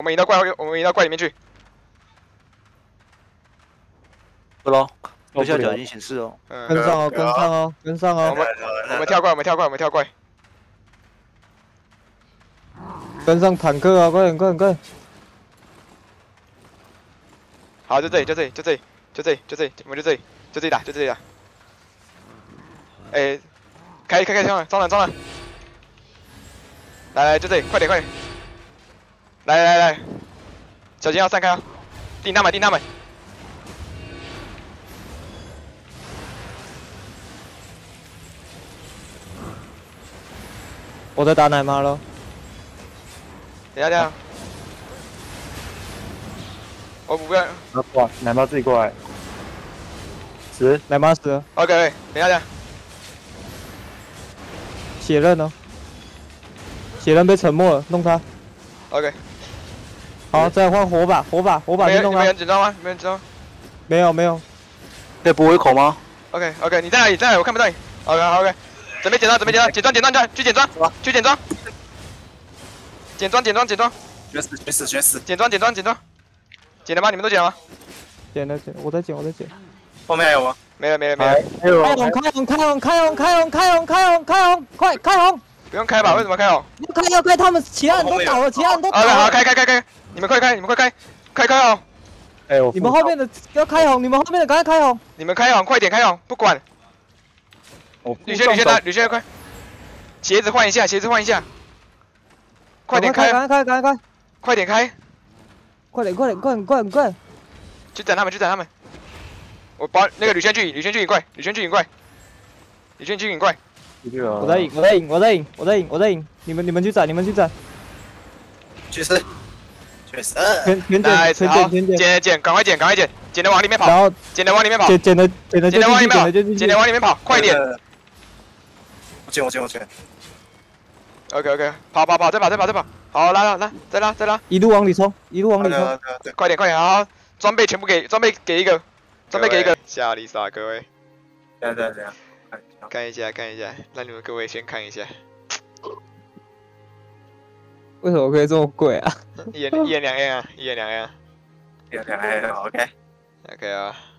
我们引到怪里面去。 不咯，右下角已经显示哦。 跟上哦，跟上哦，跟上哦。 我们跳怪，我们跳怪。 跟上坦克啊！快点，快点，快点！ 好，就这里，我们就这里打，哎，开，装了。来，就这里，快点！来，小心要散开啊！定他们。 我在打奶妈了。 等一下，我不要。 哇，奶妈自己过来。死， 奶妈死了。 OK， 等一下。 血刃呢？血刃被沉默了，弄他。 OK。 好，再换火把去弄他。 没人紧张吗？ 没有。 可以补回口吗 ？OK， 你在哪里？我看不到你。OK， 准备简装，去简装。简装。 绝死。 简装。简了吗？你们都简了吗？ 捡了，我在捡。 后面还有吗？ 没了。 开红，快开红！ 不用开吧？为什么开红？ 要开，他们其他人都倒了， 好，开！你们快开！开红！ 哎， 你们后面的要开红，赶快开红！ 你们开红，快点开红，不管。吕轩快！鞋子换一下，快点开！ 赶快！ 快点开！ 快点！ 去斩他们！我把那个吕轩去引怪。 我在引，你们去斩！ 去死！ 全剪，赶快剪，剪的往里面跑， 然后剪的往里面跑，快点！ 我剪。 OK， 跑，再跑，好拉，再拉， 一路往里冲， 快点，好，装备给一个，夏丽莎各位， 等下， 看一下，让你们各位先看一下， 为什么可以这么贵啊？ 一人2样啊， OK。 OK 啊。